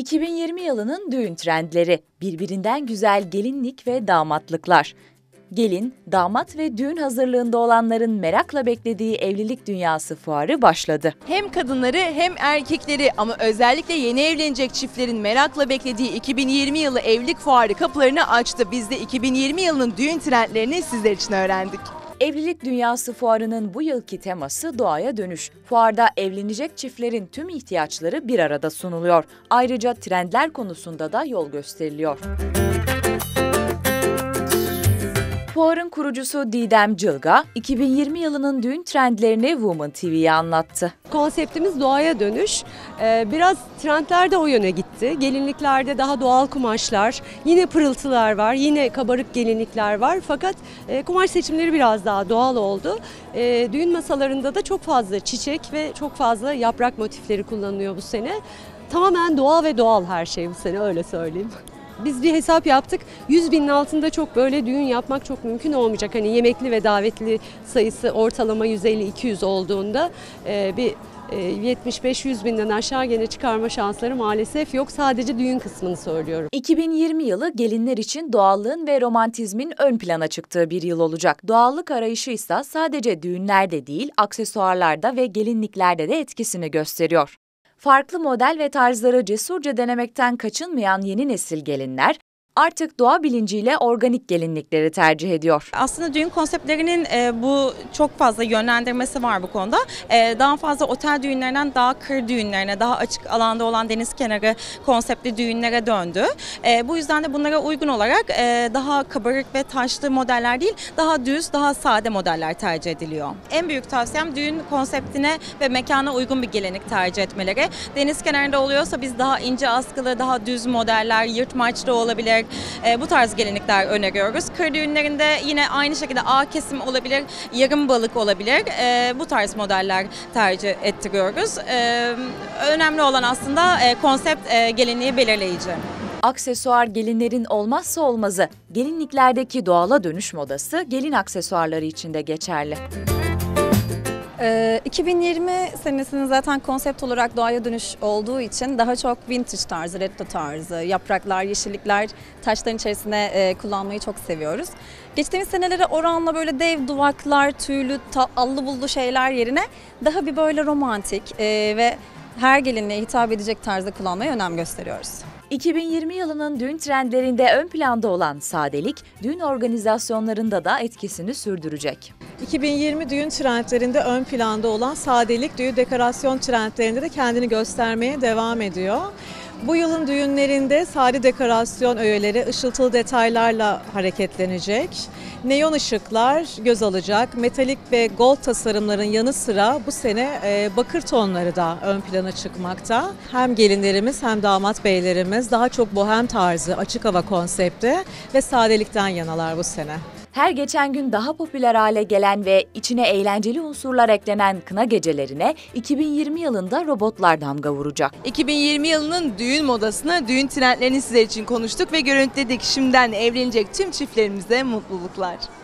2020 yılının düğün trendleri, birbirinden güzel gelinlik ve damatlıklar. Gelin, damat ve düğün hazırlığında olanların merakla beklediği evlilik dünyası fuarı başladı. Hem kadınları hem erkekleri ama özellikle yeni evlenecek çiftlerin merakla beklediği 2020 yılı evlilik fuarı kapılarını açtı. Biz de 2020 yılının düğün trendlerini sizler için öğrendik. Evlilik Dünyası Fuarı'nın bu yılki teması doğaya dönüş. Fuarda evlenecek çiftlerin tüm ihtiyaçları bir arada sunuluyor. Ayrıca trendler konusunda da yol gösteriliyor. Fuarın kurucusu Didem Cılga, 2020 yılının düğün trendlerini Woman TV'ye anlattı. Konseptimiz doğaya dönüş. Biraz trendler de o yöne gitti. Gelinliklerde daha doğal kumaşlar, yine pırıltılar var, yine kabarık gelinlikler var. Fakat kumaş seçimleri biraz daha doğal oldu. Düğün masalarında da çok fazla çiçek ve çok fazla yaprak motifleri kullanılıyor bu sene. Tamamen doğal ve doğal her şey bu sene, öyle söyleyeyim. Biz bir hesap yaptık. 100 binin altında çok böyle düğün yapmak çok mümkün olmayacak. Hani yemekli ve davetli sayısı ortalama 150-200 olduğunda bir 75-100 binden aşağı gene çıkarma şansları maalesef yok. Sadece düğün kısmını söylüyorum. 2020 yılı gelinler için doğallığın ve romantizmin ön plana çıktığı bir yıl olacak. Doğallık arayışı ise sadece düğünlerde değil, aksesuarlarda ve gelinliklerde de etkisini gösteriyor. Farklı model ve tarzları cesurca denemekten kaçınmayan yeni nesil gelinler artık doğa bilinciyle organik gelinlikleri tercih ediyor. Aslında düğün konseptlerinin bu çok fazla yönlendirmesi var bu konuda. Daha fazla otel düğünlerinden daha kır düğünlerine, daha açık alanda olan deniz kenarı konseptli düğünlere döndü. Bu yüzden de bunlara uygun olarak daha kabarık ve taşlı modeller değil, daha düz, daha sade modeller tercih ediliyor. En büyük tavsiyem düğün konseptine ve mekana uygun bir gelinlik tercih etmeleri. Deniz kenarında oluyorsa biz daha ince askılı, daha düz modeller, yırtmaçlı olabilir. Bu tarz gelinlikler öneriyoruz. Kır düğünlerinde yine aynı şekilde A kesim olabilir, yarım balık olabilir. Bu tarz modeller tercih ettiriyoruz. Önemli olan aslında konsept gelinliği belirleyici. Aksesuar gelinlerin olmazsa olmazı. Gelinliklerdeki doğala dönüş modası gelin aksesuarları için de geçerli. 2020 senesinin zaten konsept olarak doğaya dönüş olduğu için daha çok vintage tarzı, retro tarzı, yapraklar, yeşillikler taşların içerisine kullanmayı çok seviyoruz. Geçtiğimiz senelere oranla böyle dev duvaklar, tüylü, allı bullu şeyler yerine daha bir böyle romantik ve her gelinliğe hitap edecek tarzda kullanmaya önem gösteriyoruz. 2020 yılının düğün trendlerinde ön planda olan sadelik, düğün organizasyonlarında da etkisini sürdürecek. 2020 düğün trendlerinde ön planda olan sadelik, düğün dekorasyon trendlerinde de kendini göstermeye devam ediyor. Bu yılın düğünlerinde sade dekorasyon öğeleri ışıltılı detaylarla hareketlenecek. Neon ışıklar göz alacak. Metalik ve gold tasarımların yanı sıra bu sene bakır tonları da ön plana çıkmakta. Hem gelinlerimiz hem damat beylerimiz daha çok bohem tarzı, açık hava konsepti ve sadelikten yanalar bu sene. Her geçen gün daha popüler hale gelen ve içine eğlenceli unsurlar eklenen kına gecelerine 2020 yılında robotlar damga vuracak. 2020 yılının düğün modasını, düğün trendlerini sizler için konuştuk ve görüntüledik. Şimdiden evlenecek tüm çiftlerimize mutluluklar.